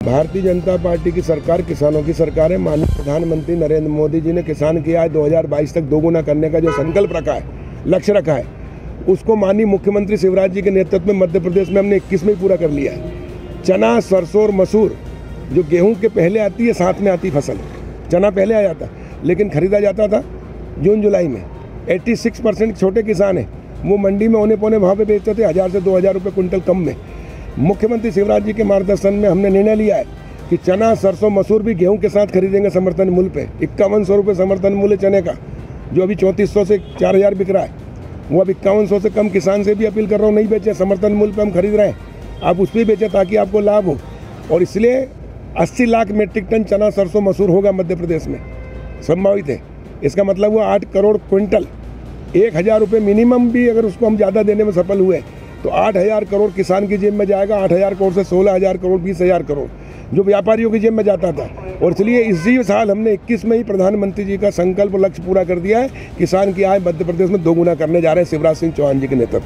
Bharatiya Janata party की सरकार किसानों की सरकार है। माननीय प्रधानमंत्री नरेंद्र मोदी जी ने किसान की आय 2022 तक दोगुना करने का जो संकल्प रखा है, लक्ष्य रखा है, उसको माननीय मुख्यमंत्री शिवराज जी के नेतृत्व में मध्य प्रदेश में हमने 21 में ही पूरा कर लिया है। चना, सरसों और मसूर जो गेहूं के पहले आती है, साथ में आती फसल। चना पहले आ जाता लेकिन खरीदा जाता था जून जुलाई में। 86% छोटे किसान हैं, वो मंडी में औने पौने भाव पे बेचते थे, 1000 से 2000 रुपये कुंटल कम में। मुख्यमंत्री शिवराज जी के मार्गदर्शन में हमने निर्णय लिया है कि चना, सरसों, मसूर भी गेहूं के साथ खरीदेंगे समर्थन मूल्य पे। 5100 रुपये समर्थन मूल्य चने का, जो अभी 3400 से 4000 बिक रहा है, वो अब 5100 से कम। किसान से भी अपील कर रहा हूँ, नहीं बेचें, समर्थन मूल्य पे हम खरीद रहे हैं, आप उस पर बेचें ताकि आपको लाभ हो। और इसलिए 80 लाख मीट्रिक टन चना, सरसों, मसूर होगा मध्य प्रदेश में संभावित है। इसका मतलब हुआ 8 करोड़ क्विंटल। 1000 रुपये मिनिमम भी अगर उसको हम ज़्यादा देने में सफल हुए तो 8000 करोड़ किसान की जेब में जाएगा। 8000 करोड़ से 16000 करोड़, 20000 करोड़ जो व्यापारियों की जेब में जाता था। और इसलिए इसी साल हमने 21 में ही प्रधानमंत्री जी का संकल्प लक्ष्य पूरा कर दिया है। किसान की आय मध्य प्रदेश में दोगुना करने जा रहे हैं शिवराज सिंह चौहान जी के नेतृत्व।